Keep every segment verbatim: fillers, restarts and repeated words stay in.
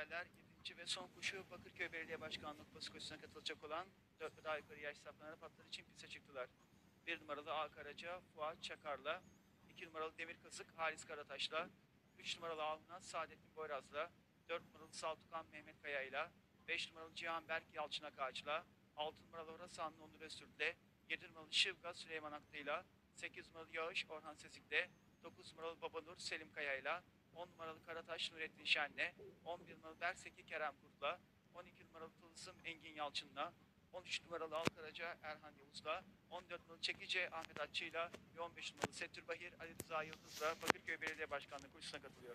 severler. Yedinci ve son koşu Bakırköy Belediye Başkanlığı Kupası koşusuna katılacak olan dört ve daha yukarı yaş saflarına atları için piste çıktılar. Bir numaralı A Karaca Fuat Çakar'la, iki numaralı Demir Kazık Halis Karataş'la, üç numaralı Alnaz Saadettin Boyraz'la, dört numaralı Saltukan Mehmet Kaya'yla, beş numaralı Cihan Berk Yalçın Akağaç'la, altı numaralı Horasanlı Onur Öztürk'le, yedi numaralı Şıvga Süleyman Aklı'yla, sekiz numaralı Yağış Orhan Sezik'le, dokuz numaralı Babanur Selim Kaya'yla, on numaralı Karataş Nurettin Şen'le, on bir numaralı Berseki Kerem Kurt'la, on iki numaralı Tılsım Engin Yalçın'la, on üç numaralı Alkaraca Erhan Yavuz'la, on dört numaralı Çekici Ahmet Atçı'yla ve on beş numaralı Settür Bahir Ali Rıza Yıldız'la Bakırköy Belediye Başkanlığı koşusuna katılıyor.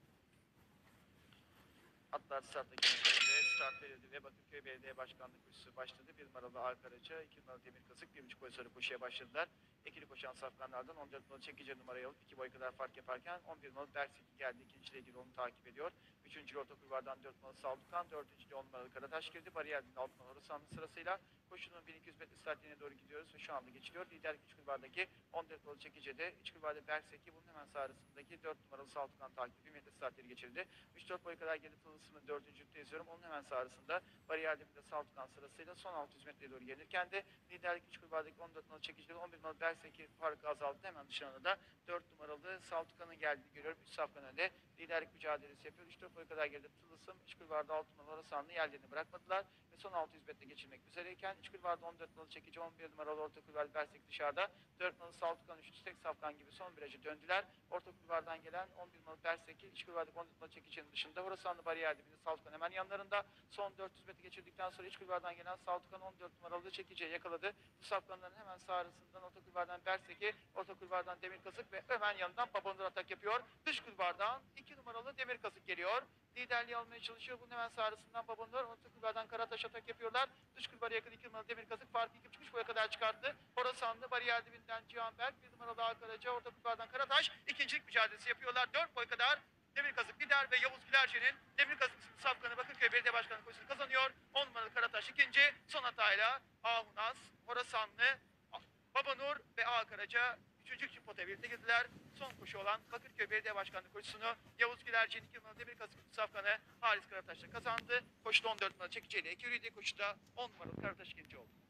Atlar starta girdiğinde start verildi ve Bakırköy Belediye Başkanlığı koşusu başladı. Bir numaralı Arkaraca, iki numaralı Demir Kazık, bir buçuk boy sonra koşuya başladılar. İkili koşan safkanlardan on dört numaralı Çekici numarayı alıp iki boy kadar fark yaparken on bir numaralı Bersiki geldi. İkinciyle ilgili onu takip ediyor. Üçüncü orta kulvardan dört numaralı Saldukan, dördüncü on numaralı Karataş girdi. Bariyerden altı numaralı Sanlı sırasıyla koşunun bin iki yüz metre startine doğru gidiyoruz ve şu anda geçiliyor. Lider üç kulvardaki on dört numaralı Çekice'de, iç kulvarda Berseki, bunun hemen sağ arasındaki dört numaralı Saldukan takibi metre startleri geçirdi. üç dört boy kadar geri Tılsım'ın dördüncülükte yazıyorum. Onun hemen sağ arasında bariyer dibinde Saltukan sırasıyla son altı yüz metreye doğru gelirken de liderlik üç kulvardaki on dört numaralı Çekici'de on bir numaralı Berseki farkı azaldı. Hemen dışarıda da dört numaralı Saltukan'ın geldiğini görüyorum. üç safkan önde liderlik mücadelesi yapıyor. üç dört boy kadar geride Tılsım, iç kulvarda altı numaralı Sanlı yerlerini bırakmadılar ve son altı yüz metre geçirmek üzereyken iç kulvarda on dört numaralı Çekici, on bir numaralı orta kulvarda Berseki dışarıda, dört numaralı Saltukan, üç tek safkan gibi son viraja döndüler. Orta kulvardan gelen on bir numaralı Berseki, iç kulvardaki on dört numaralı Çekici'nin dışında Horasanlı bariyer dibinde Saltukan hemen yanlarında. Son dört yüz metre geçirdikten sonra iç kulvardan gelen Saltukan on dört numaralı Çekici'ye yakaladı. Bu safkanların hemen sağ arasından orta kulvardan Berseki, orta kulvardan Demir Kazık ve hemen yanından Babanur atak yapıyor. Dış kulvardan iki numaralı Demir Kazık geliyor. Liderliği almaya çalışıyor. Bunun hemen sağ arasından Babanur, orta kulvardan Karataş atak yapıyorlar. Dış kulvara yakın iki numaralı Demir Kazık farkı iki buçuk üç boya kadar çıkarttı. Horasanlı bariyer dibinden Cihan Berk, bir numaralı Arkaraca, orta kulvardan Karataş ikincilik mücadelesi yapıyorlar. dört boy kadar Demir Kazık lider ve Yavuz Gülerce'nin Demir Kazık safkanı Bakırköy Belediye Başkanlığı koşusunu kazanıyor. on numaralı Karataş ikinci, son hatayla Ahunaz, Horasanlı, Babanur ve A Karaca üçüncü için potaya birlikte girdiler. Son koşu olan Bakırköy Belediye Başkanlığı koşusunu Yavuz Gülerce'nin iki numaralı Demir Kazık safkanı Halis Karataş'la kazandı. Koşuda on dört numaralı Çekici ile iki yürüydü. Koşuda on numaralı Karataş ikinci oldu.